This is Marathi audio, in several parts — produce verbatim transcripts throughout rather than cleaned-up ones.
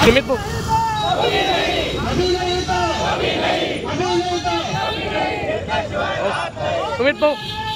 सुमित भाऊ सुमित भाऊ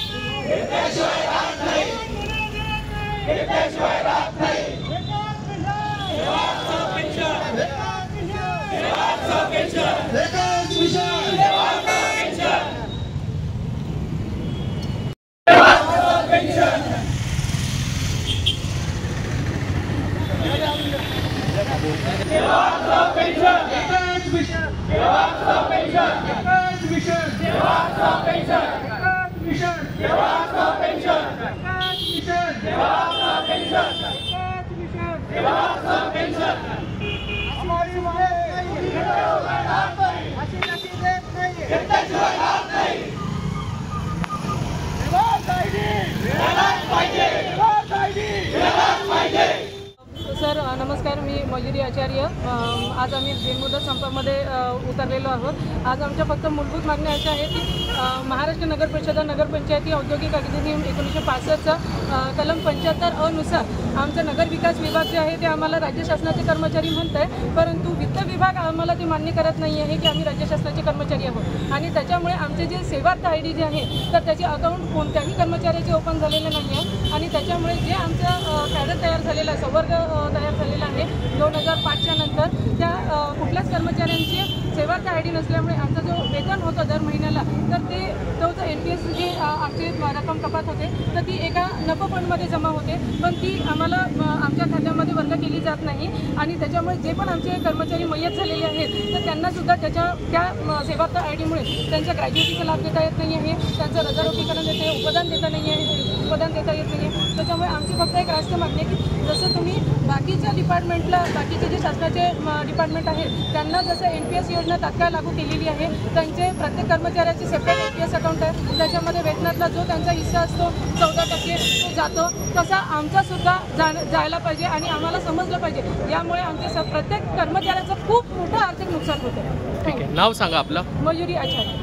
सर नमस्कार, मी मयुरी आचार्य। आज आम्ही बेमुदत संपामध्ये उतरलेलो आहोत। आज आमच्या फक्त मूलभूत मागण्या अशा आहेत की महाराष्ट्र नगर परिषद नगरपंचायती औद्योगिक अधिनियम एकोणीसशे पासष्टचा कलम पंच्याहत्तर अ नुसार आमचा नगर विकास विभाग जे आहे ते आम्हाला राज्य शासनाचे कर्मचारी म्हणत आहे, परंतु वित्त विभाग आम्हाला ते मान्य करत नाही आहे की आम्ही राज्य शासनाचे कर्मचारी आहोत। आणि त्याच्यामुळे आमचे जे सेवार्थ आय डी जे आहे तर त्याचे अकाउंट कोणत्याही कर्मचाऱ्याचे ओपन झालेले नाही आहे। आणि त्याच्यामुळे जे आमचं कॅडर तयार झालेलं आहे, संवर्ग तयार झालेला आहे दोन हजार पाचच्या नंतर, त्या कुठल्याच कर्मचाऱ्यांची सेवार्थ आय डी नसल्यामुळे आमचा जो वेतन होतं दर महिन्याला तर ते तो जो एन पी एस जी आमची रक्कम कपात होते तर ती एका नफा फंडमध्ये जमा होते, पण ती आम्हाला आमच्या खात्यामध्ये वर्ग केली जात नाही। आणि त्याच्यामुळे जे पण आमचे कर्मचारी मयत झालेले आहेत तर त्यांनासुद्धा त्याच्या त्या सेवार्थ आय डीमुळे त्यांच्या ग्रॅज्युएटीचा लाभ देता येत नाही आहे, त्यांचं रजारोपीकरण देता उपदान देता नाही आहे उपदान देता येत नाही आहे। त्याच्यामुळे आमची फक्त एक रास्त मागणी आहे की जसं तुम्ही बाकीच्या डिपार्टमेंटला बाकीचे जे शासनाचे डिपार्टमेंट आहेत त्यांना जसं एन पी एस योजना तात्काळ लागू केलेली आहे, त्यांचे प्रत्येक कर्मचाऱ्याचे separate N P S account आहे, त्याच्यामध्ये वेतनातला जो त्यांचा हिस्सा असतो चौदा टक्के तो जातो, तसा आमचासुद्धा जा जायला पाहिजे। आणि आम्हाला समजलं पाहिजे यामुळे आमचे स प्रत्येक कर्मचाऱ्याचं खूप मोठं आर्थिक नुकसान होतं। ठीक आहे, नाव सांगा आपलं? मयुरी आचार्य।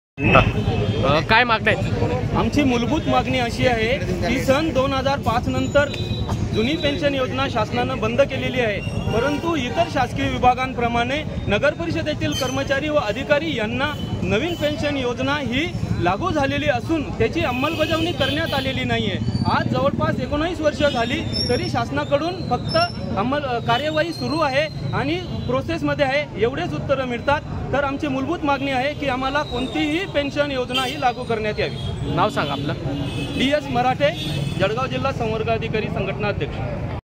काय मागण्या आहेत? आमची मूलभूत मागणी अशी आहे की सन दोन हजार पाच नंतर जुनी पेन्शन योजना शासनानं बंद केलेली आहे, परंतु इतर शासकीय विभागांप्रमाणे नगर परिषदेतील कर्मचारी व अधिकारी यांना नवीन पेन्शन योजना ही लागू झालेली असून त्याची अंमलबजावणी करण्यात आलेली नाही आहे। आज जवळपास एकोणीस वर्ष झाली तरी शासनाकडून फक्त अंमल कार्यवाही सुरू आहे आणि प्रोसेसमध्ये आहे एवढेच उत्तरं मिळतात। तर आमची मूलभूत मागणी आहे की आम्हाला कोणतीही पेन्शन योजना ही लागू करण्यात यावी। नाव सांगा आपलं? डी एस मराठे, जळगाव जिल्हा संवर्ग अधिकारी संघटना अध्यक्ष।